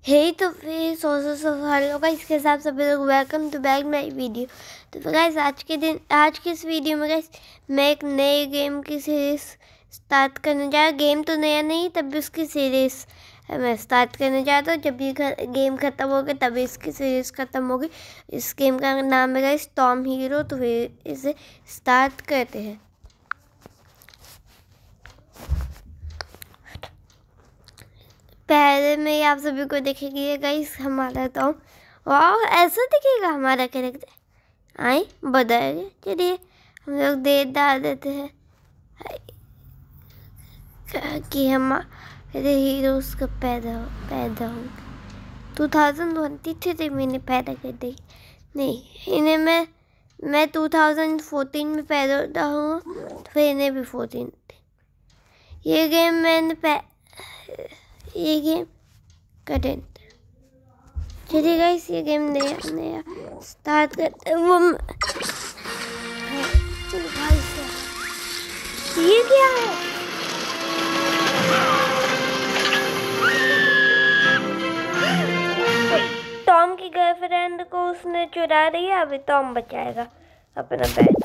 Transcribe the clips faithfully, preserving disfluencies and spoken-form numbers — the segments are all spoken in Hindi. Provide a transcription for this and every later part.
हे तो फिर सौ सौ सौ हेलो गाइस, इसके साथ सभी लोग welcome to back my video. तो गाइस आज के दिन आज की इस वीडियो में गाइस मैं एक नए गेम की सीरीज स्टार्ट करने जा रहा। गेम तो नया नहीं, तब भी उसकी सीरीज मैं स्टार्ट करने जा रहा हूँ। जब ये गेम ख़त्म हो गया तभी इसकी सीरीज ख़त्म होगी। इस गेम का नाम है गाइस टॉम हीरो। तो फिर इसे स्टार्ट करते हैं। पहले में आप सभी को देखेगी गाइस हमारा टॉम। वाह, ऐसा दिखेगा हमारा कैरेक्टर। आए बदल गए। चलिए हम लोग दे डाल देते हैं कि हमारे हीरोज का पैदा हो पैदा हो टू थाउजेंड ट्वेंटी थ्री मैंने पैदा कर दी। नहीं, इन्हें मैं मैं टू थाउजेंड फोर्टीन में पैदा हूँ, तो फिर इन्हें भी फोर्टीन। ये गेम मैंने ये गेम करेंट। चलिए गाइस ये गेम नया नया स्टार्ट करते हैं। वो भाई साहब ये क्या है? टॉम की गर्लफ्रेंड को उसने चुरा रही है। अभी टॉम बचाएगा अपना बैग।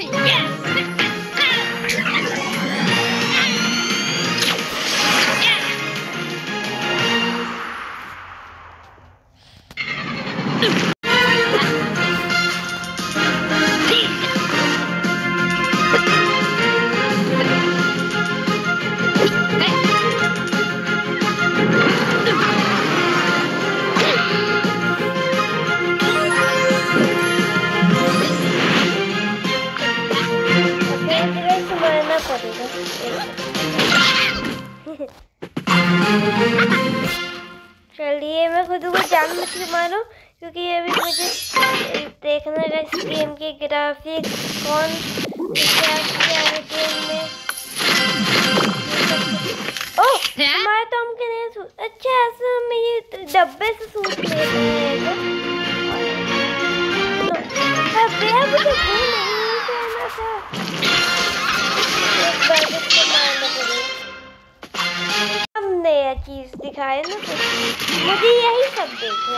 चलिए मैं खुद को जान बच के मारूं, क्योंकि ये भी मुझे देखना है इस गेम के ग्राफिक्स कौन क्या क्या है गेम में। ओह हमारे टॉम के नए सूट। अच्छा ऐसा में ये डब्बे से सूट ले रहे हैं। मुझे वो नहीं कहना था। एक बार इसको मारना पड़ेगा। हम नया चीज दिखाए ना, तो मुझे यही सब देखे।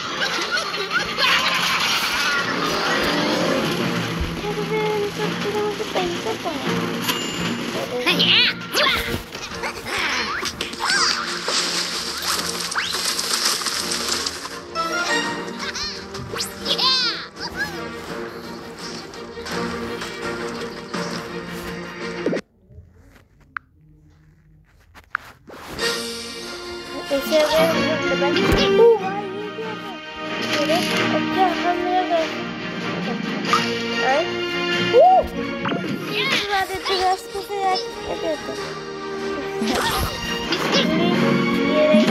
पैसा इसे अगर अच्छा हम मेरा रास्ते से ये रही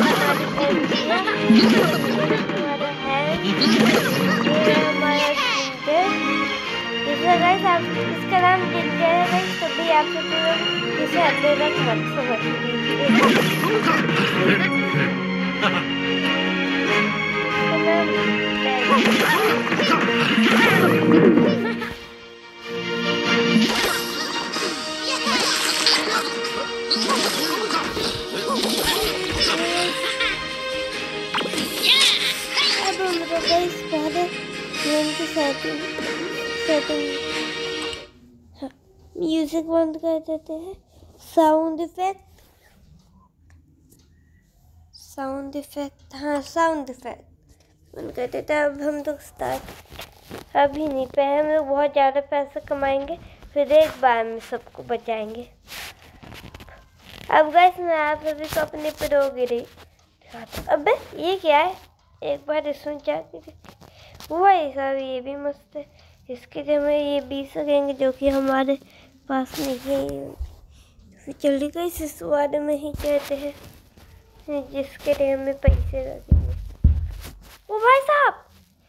हमारा है ये हमारा जिंजर। गाइस आप इसका नाम जिंजर है गाइस, तभी आप सब लोग इसे अपने तक मत समझ पहले गेम की सेटिंग सेटिंग हाँ, म्यूजिक बंद कर देते हैं। साउंड इफेक्ट साउंड इफेक्ट हाँ साउंड इफेक्ट बंद कर देते हैं। अब हम तो स्टार्ट अभी नहीं, पहले हम लोग बहुत ज़्यादा पैसा कमाएंगे, फिर एक बार में सबको बचाएंगे। अब गाइस मैं आप सभी को अपने प्रोगिरी। अबे ये क्या है? एक बार इसमें जाके भाई साहब ये भी मस्त है। इसके लिए हमें ये बीस सकेंगे जो कि हमारे पास नहीं है। फिर जल्दी का इस वाले में ही कहते हैं जिसके लिए हमें पैसे लगेंगे। ओ भाई साहब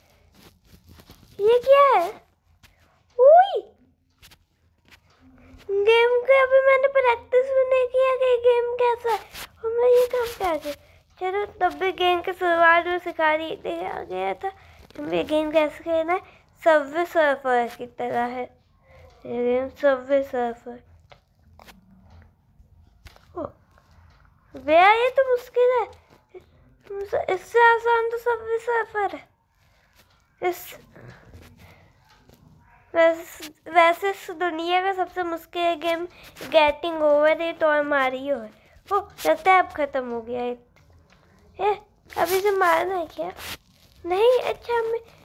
ये क्या है? उई गेम के अभी मैंने प्रैक्टिस भी नहीं किया कि गेम कैसा है और मैं ये काम कैसे। चलो तब भी गेम के शुरुआत में सिखा दी आ गया था ये गेम कैसे खेलना है। सबवे सर्फर की तरह है ये गेम, सबवे सर्फर। भैया ये तो मुश्किल है। इससे आसान तो सब सफर है। इस वैसे वैसे इस दुनिया का सबसे मुश्किल गेम गेटिंग ओवर इट और मारियो है। ओ लगता है अब खत्म हो गया है। ए, अभी से मारना है क्या? नहीं, अच्छा मैं